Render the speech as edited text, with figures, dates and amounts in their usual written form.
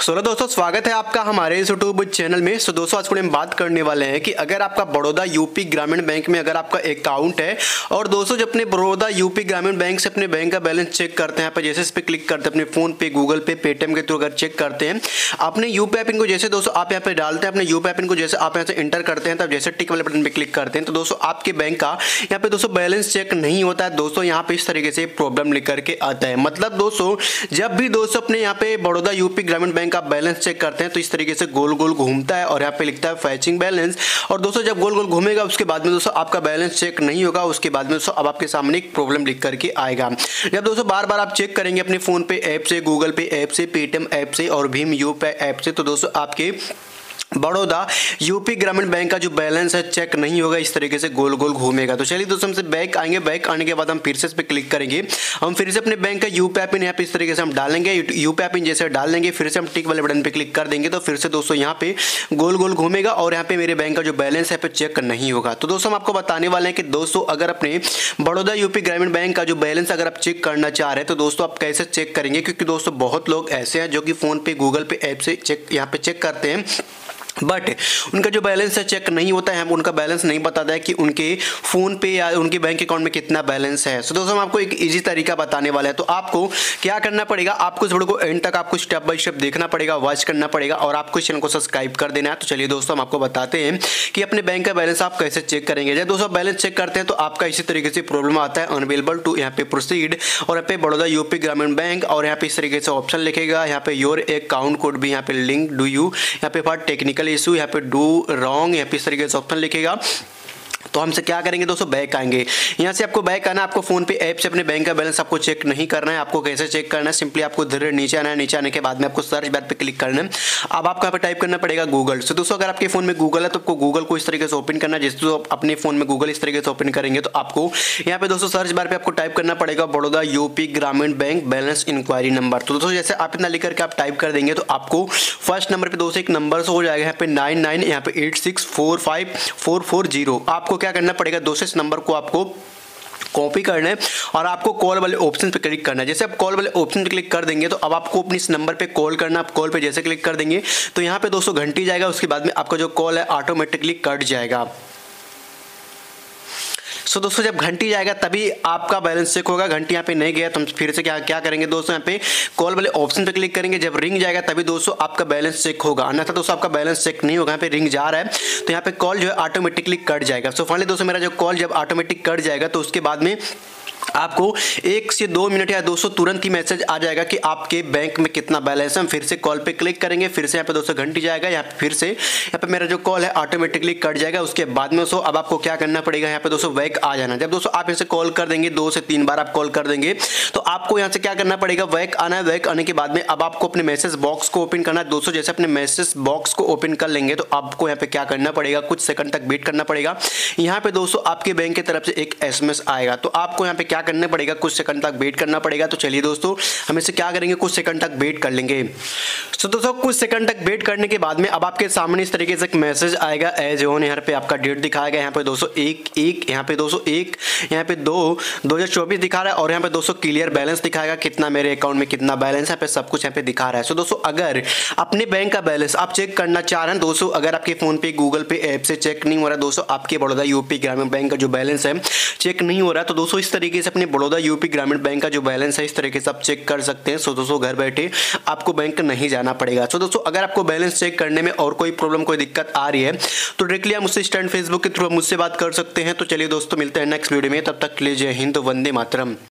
Hello दोस्तों, स्वागत है आपका हमारे इस यूट्यूब चैनल में। दोस्तों आज हम बात करने वाले हैं कि अगर आपका बड़ौदा यूपी ग्रामीण बैंक में अगर आपका अकाउंट है और दोस्तों जब अपने बड़ौदा यूपी ग्रामीण बैंक से अपने बैंक का बैलेंस चेक करते हैं, यहाँ पे जैसे इस पर क्लिक करते हैं, अपने फोन पे, गूगल पे, पेटीएम के थ्रू अगर चेक करते हैं, अपने यूपीआई पिन को जैसे दोस्तों आप यहाँ पे डालते हैं, अपने यूपीआई पिन को जैसे आप यहाँ से एंटर करते हैं, तब जैसे टिक वाले बटन पे क्लिक करते हैं तो दोस्तों आपके बैंक का यहाँ पे दोस्तों बैलेंस चेक नहीं होता है। दोस्तों यहाँ पे इस तरीके से प्रॉब्लम लेकर के आता है। मतलब दोस्तों जब भी दोस्तों अपने यहाँ पे बड़ौदा यूपी ग्रामीण बैंक का बैलेंस चेक करते हैं तो इस तरीके से गोल गोल घूमता है और यहाँ पे लिखता है फैचिंग बैलेंस। और दोस्तों जब गोल गोल घूमेगा उसके बाद में दोस्तों आपका बैलेंस चेक नहीं होगा। उसके बाद में दोस्तों अब आपके सामने एक प्रॉब्लम लिख करके आएगा। जब दोस्तों बार बार आप चेक करेंगे अपने फोन पे ऐप से, गूगल पे ऐप से, पेटीएम ऐप से और भीम यूपीआई ऐप से, तो दोस्तों आपके बड़ौदा यूपी ग्रामीण बैंक का जो बैलेंस है चेक नहीं होगा, इस तरीके से गोल गोल घूमेगा। तो चलिए दोस्तों हमसे बैक आएंगे। बैक आने के बाद हम फिर से इस पर क्लिक करेंगे। हम फिर से अपने बैंक का यूपीआई पिन यहाँ पे इस तरीके से हम डालेंगे। यूपीआई पिन जैसे डाल देंगे, फिर से हम टिक वाले बटन पे क्लिक कर देंगे तो फिर से दोस्तों यहाँ पे गोल गोल घूमेगा और यहाँ पे मेरे बैंक का जो बैलेंस है पे चेक नहीं होगा। तो दोस्तों हम आपको बताने वाले हैं कि दोस्तों अगर अपने बड़ौदा यूपी ग्रामीण बैंक का जो बैलेंस अगर आप चेक करना चाह रहे हैं तो दोस्तों आप कैसे चेक करेंगे, क्योंकि दोस्तों बहुत लोग ऐसे हैं जो कि फोन पे, गूगल पे ऐप से चेक यहाँ पे चेक करते हैं बट उनका जो बैलेंस है चेक नहीं होता है। हम उनका बैलेंस नहीं बताता है कि उनके फ़ोन पे या उनके बैंक अकाउंट में कितना बैलेंस है। सो दोस्तों हम आपको एक इजी तरीका बताने वाले हैं। तो आपको क्या करना पड़ेगा, आपको इस वीडियो को एंड तक आपको स्टेप बाय स्टेप देखना पड़ेगा, वॉच करना पड़ेगा और आपको इस चैनल को सब्सक्राइब कर देना है। तो चलिए दोस्तों हम आपको बताते हैं कि अपने बैंक का बैलेंस आप कैसे चेक करेंगे। जब दोस्तों बैलेंस चेक करते हैं तो आपका इसी तरीके से प्रॉब्लम आता है, अनअवेलेबल टू यहाँ पे प्रोसीड और यहाँ पे बड़ौदा यूपी ग्रामीण बैंक और यहाँ पे इस तरीके से ऑप्शन लिखेगा। यहाँ पे योर अकाउंट कोड भी यहाँ पे लिंक डू यू, यहाँ पे फॉर टेक्निकल इशू, यहाँ पे डू रॉन्ग, यहाँ पे इस तरीके से ऑप्शन लिखेगा। तो हमसे क्या करेंगे दोस्तों, बैक आएंगे। यहाँ से आपको बैक आना, आपको फोन पे ऐप से अपने बैंक का बैलेंस आपको चेक नहीं करना है। आपको कैसे चेक करना है, सिंपली आपको धीरे नीचे आना है। नीचे आने के बाद में आपको सर्च बार पे क्लिक करना है। अब आपको यहाँ पे टाइप करना पड़ेगा गूगल। तो दोस्तों अगर आपके फोन में गूगल है तो आपको गूगल को इस तरीके से ओपन करना है। जिस तो अपने फोन में गूगल इस तरीके से ओपन करेंगे तो आपको यहाँ पे दोस्तों सर्च बार पे आपको टाइप करना पड़ेगा Baroda UP Gramin bank balance enquiry number. तो दोस्तों जैसे आप इतना लिख करके आप टाइप कर देंगे तो आपको फर्स्ट नंबर पे दोस्तों एक नंबर से हो जाएगा यहाँ पे 99, यहाँ पे 86454440। आपको क्या करना पड़ेगा दोस्तों, इस नंबर को आपको कॉपी करना है और आपको कॉल वाले ऑप्शन पे क्लिक करना है। जैसे आप कॉल वाले ऑप्शन पे क्लिक कर देंगे तो अब आपको अपने इस नंबर पे कॉल करना। आप कॉल पे जैसे क्लिक कर देंगे तो यहाँ पे दोस्तों घंटी जाएगा, उसके बाद में आपका जो कॉल है ऑटोमेटिकली कट जाएगा। सो दोस्तों जब घंटी जाएगा तभी आपका बैलेंस चेक होगा। घंटी यहाँ पे नहीं गया तो हम फिर से क्या करेंगे दोस्तों, यहाँ पे कॉल वाले ऑप्शन पे क्लिक करेंगे। जब रिंग जाएगा तभी दोस्तों आपका बैलेंस चेक होगा, अन्यथा दोस्तों आपका बैलेंस चेक नहीं होगा। यहाँ पे रिंग जा रहा है तो यहाँ पे कॉल जो है ऑटोमेटिकली कट जाएगा। सो फाइनली दोस्तों मेरा जो कॉल जब ऑटोमेटिक कट जाएगा तो उसके बाद में आपको 1 से 2 मिनट या दोस्तों तुरंत ही मैसेज आ जाएगा कि आपके बैंक में कितना बैलेंस है। हम फिर से कॉल पे क्लिक करेंगे, फिर से यहाँ पे दोस्तों घंटी जाएगा, यहाँ पे फिर से यहाँ पे मेरा जो कॉल है ऑटोमेटिकली कट जाएगा। उसके बाद में दोस्तों अब आपको क्या करना पड़ेगा, यहाँ पे दोस्तों बैक आ जाना। जब दोस्तों आप इसे कॉल कर देंगे, 2 से 3 बार आप कॉल कर देंगे तो आपको यहाँ से क्या करना पड़ेगा, बैक आना है। बैक आने के बाद में अब आपको अपने मैसेज बॉक्स को ओपन करना है। दोस्तों जैसे अपने मैसेज बॉक्स को ओपन कर लेंगे तो आपको यहाँ पे क्या करना पड़ेगा, कुछ सेकंड तक वेट करना पड़ेगा। यहाँ पे दोस्तों आपके बैंक की तरफ से एक SMS आएगा तो आपको यहाँ पे क्या करना पड़ेगा, कुछ सेकंड तक वेट करना पड़ेगा। तो चलिए दोस्तों हम इसे क्या करेंगे, कुछ सेकंड तक वेट कर लेंगे। तो दोस्तों कुछ सेकंड तक वेट करने के बाद में अब आपके सामने इस तरीके से एक मैसेज आएगा एज ऑन। यहाँ पे आपका डेट दिखाएगा, यहाँ पे दोस्तों 1/1, यहाँ पे दोस्तों 1, यहाँ पे 2/2024 दिखा रहा है और यहाँ पे दोस्तों क्लियर बैलेंस दिखाएगा, कितना मेरे अकाउंट में कितना बैलेंस है, पे सब कुछ यहाँ पे दिखा रहा है। सो दोस्तों अगर अपने बैंक का बैलेंस आप चेक करना चाह रहे हैं दोस्तों, अगर आपके फोन पे, गूगल पे ऐप से चेक नहीं हो रहा दोस्तों, आपके बड़ौदा यूपी ग्रामीण बैंक का जो बैलेंस है चेक नहीं हो रहा, तो दोस्तों इस तरीके से अपने बड़ौदा यूपी ग्रामीण बैंक का जो बैलेंस है इस तरीके से आप चेक कर सकते हैं। सो दोस्तों घर बैठे आपको बैंक नहीं जाना पड़ेगा। सो दोस्तों अगर आपको बैलेंस चेक करने में और कोई प्रॉब्लम, कोई दिक्कत आ रही है तो डायरेक्टली आप मुझसे इंस्टेंट फेसबुक के थ्रू मुझसे बात कर सकते हैं। तो चलिए दोस्तों मिलते हैं नेक्स्ट वीडियो में, तब तक के लिए जय हिंद, वंदे मातरम।